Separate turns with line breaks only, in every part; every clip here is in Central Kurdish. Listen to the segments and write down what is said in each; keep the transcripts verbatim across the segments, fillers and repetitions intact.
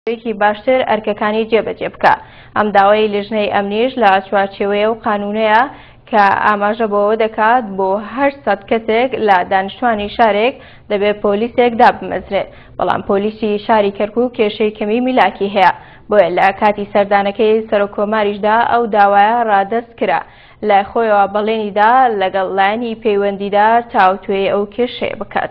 ێکی باشتر ئەرکەکانی جێبەجێ بکە. ئەم داوای لیژنەی ئەمنیش لە چوارچێوەیە و قانونەیە کە ئاماژە بۆەوە دەکات بۆ هەشت سەد کەسێک لە دانیشتوانی شارێک دەبێت پۆلیسێک دابمەزرێت، بەڵام پۆلیسی شاری کەرکووک کێشەی کەمی میلاکی هەیە، بۆیە لە کاتی سەردانەکەی سەرۆکۆماریشدا ئەو داوایە ڕادەست کرا، لای خۆیەوە بەڵێنیدا لەگەڵ لایەنی پەیوەندیدار تاوتوێی ئەو کێشەیە بکات.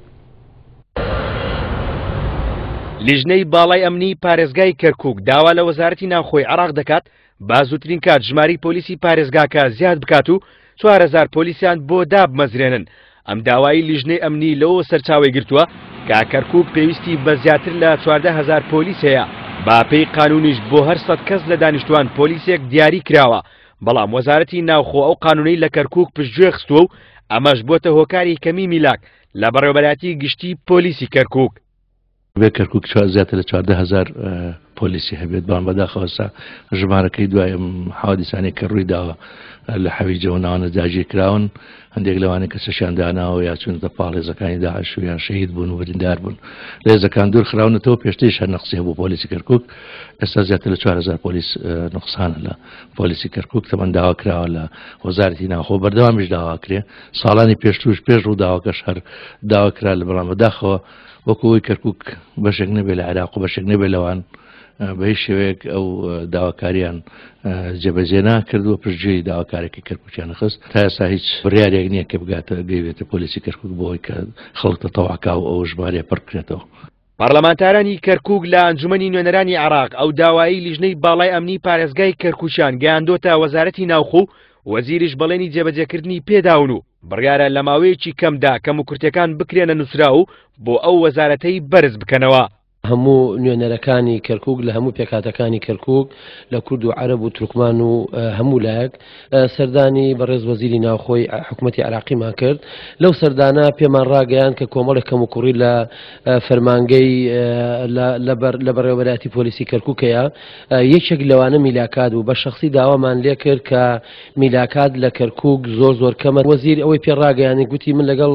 لیژنەی باڵای ئەمنی پارێزگای کەرکووک داوا لە وەزارەتی ناوخۆی عێراق دەکات با زووترین کات ژماری پۆلیسی پارێزگاکە زیاد بکات و چوار هەزار پۆلیسیان بۆ دابمەزرێنن. ئەم داوایی لیژنەی ئەمنی لەوە سەرچاوی گرتووە کە کەرکووک پێویستی بە زیاتر لە چواردە هەزار پۆلیس هەیە، با پێی قانونیش بۆ هەر سەد کەس لە دانیشتوان پۆلیسێک دیاری کراوە، بەڵام وەزارەتی ناوخۆ ئەو قانونەی لە کەرکووک پشتگوێ خستووە و ئەمەش بۆتە هۆکاری کەمی میلاک لە بەڕێوەبەرەتی گشتی پۆلیسی کەرکووک.
بێ کەرکووک زیاتر لە چواردە هەزار پۆلیسی هەبێت، بان بەداخەوەسا ژمارەکەی دوایم حادیسانی کە ڕووی داوە لە حەویجەوە ناوانە داگیر کراون، هەندێک لەوانەیە کە سەشیان داناوە یا چونتە پاڵ هێزەکانی داعش و یان شەهید بوون و بریندار بوون لە هێزەکان دوور خراونەتەوە. پێشتریش هەر نەقسی هەبوو پۆلیسی کەرکووک، ئێستا زیاتر لە چوار هەزار پۆلیس نقصانە لە پۆلیسی کەرکووک. تەمەن داوا کراوە لە وەزارەتی ناوخۆ، بەردەوامیش داوا کرێ، ساڵانی پێشتروش پێش ڕوو داواکەش هەر داوا کرا لە بەڵام بەداخەوە وەکوەوەی کەرکووک بەشێک نەبێت لە عێراق و بەشێک نەبێت لەوان بە هیچ شێوەیەک ئەو داواکاریان جێبەجێ ناکردووە، پشتگوێی داواکارێکی کەرکووکیان نەخست. تا ئێستا هیچ بڕیارێک نییە کە بگاتە گەیبێتە پۆلیسی کەرکووک بۆی کە خەڵکتە تەواکا و ئەو ژمارەیە پڕ بکرێتەوە.
پارلەمانتارانی کەرکووک لە ئەنجومەنی نوێنەرانی عێراق ئەو داوایی لیژنەی باڵای ئەمنی پارێزگای کەرکووچیان گەیاندۆتە وەزارەتی ناوخۆ، وەزیریش بەڵێنی جێبەجێکردنی پێداون و بڕیارە لە ماوەیەکی کەمدا کەم و کورتەکان بکرێنە نووسرا و بۆ ئەو وەزارەتەی بەرز بکەنەوە.
هەموو نوێنەرەکانی کەرکووک لە هەموو پێکاتەکانی کەرکووک لە کورد و عەرەب و تورکمان و هەموو لایەک سەردانی بەڕێز وەزیری ناوخۆی حکوومەتی عێراقیمان کرد. لەو سەردانە پێمان ڕاگەیان کە کۆمەڵێک کەم و کوڕی لە فەرمانگەی لە بەڕێوەبەرەتی پۆلیسی کەرکووکەیە، یەکێک لەوانە میلاکات و بە شەخسی داوامان لێ کرد کە میلاکات لە کەرکووک زۆر زۆر کەمە. وەزیر ئەوەی پێڕاگەیانی گوتی من لەگەڵ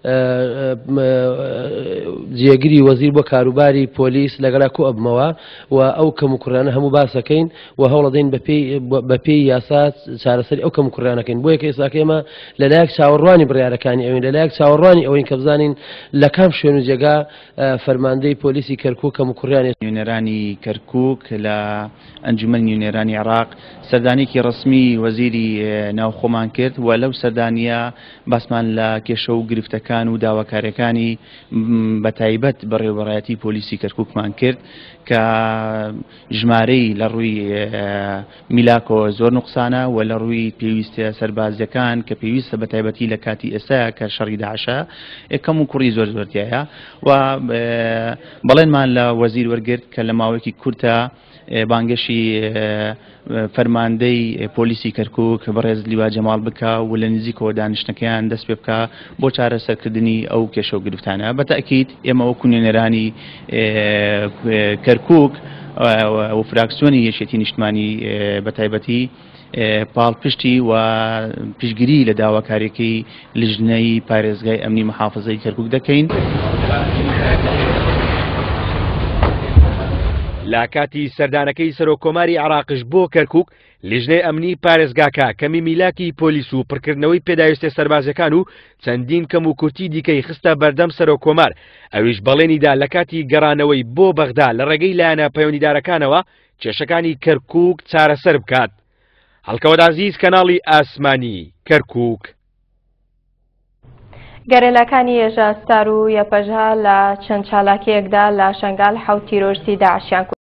جێگیری وەزیر بۆ کاروباری پۆلیس لەگەڵا کۆ ئەبمەوە و ئەو کەم و کوڕانە هەموو باسەکەین و هەوڵەدەین بە پێی یاسا چارەسەری ئەو کەم و کوڕانەکەین. بۆ یەکە ئێستاکە ئێمە لەلایەک چاوەڕوانی بڕیارەکانی ئەوین، لەلایەک چاوەڕوانی ئەوەین کە بزانین لە کام شوێن و جێگا فەرماندەی پۆلیسی کەرکووک کەم و کوڕیانی
نوێنەرانی کەرکووک لە ئەنجومەنی نوێنەرانی عێراق سەردانێکی ڕسمی وەزیری ناوخۆمان کرد و لەو سەردانیە باسمان لە کێشە و گرفتەکان و داواکاریەکانی بەتایبەت بەڕێوەبەرەتی پۆلیسی کەرکووکمان کرد کە ژمارەی لە ڕووی میلاکۆ زۆر نوقسانە و لە ڕووی پێویستە سەربازیەکان کە پێویستە بە تایبەتی لە کاتی ئێستا کە شەڕی داعشە یەکەم و کوڕی زۆر زۆرتیایە و بەڵێنمان لە وەزیر وەرگرت کە لە ماوەیەکی کورتە بانگەشی فەرماندەی پۆلیسی کەرکووک بەڕێز لیوا جەماڵ بکە و لە نزیکەوە دانیشتەکەیان دەست پێ بکە بۆ چارەسەرکردنی ئەو کێشە و گرفتانە. بەتەئکید ئێمە وەکو نوێنەرانی کەرکووک و فراکسیۆنی یەکێتی نیشتمانی بەتایبەتی پاڵپشتی و پشتگیری لە داواکاریەکەی لیژنەی پارێزگای ئەمنی محافەزەی کەرکووک دەکەین.
لە کاتی سەردانەکەی سەرۆکۆماری عێراقش بۆ کەرکووک لیژنەی ئەمنی پارێزگاکە کەمی میلاکی پۆلیس و پڕکردنەوەی پێداویستە سەربازەکان و چەندین کەم و کورتی دیکەی خستە بەردەم سەرۆکۆمار. ئەویش بەڵێنیدا لە کاتی گەڕانەوەی بۆ بەغدا لە ڕێگەی لایەنە پەیوەندیدارەکانەوە کێشەکانی کەرکووک چارەسەر بکات. هەڵکەوت عەزیز، کەناڵی ئاسمانی کەرکووک.
گەرێلەکانی ێژە ستار و یەپەژا لە چەند چالاکیەکدا لە شەنگال حەوت تیرۆریستی داعشیان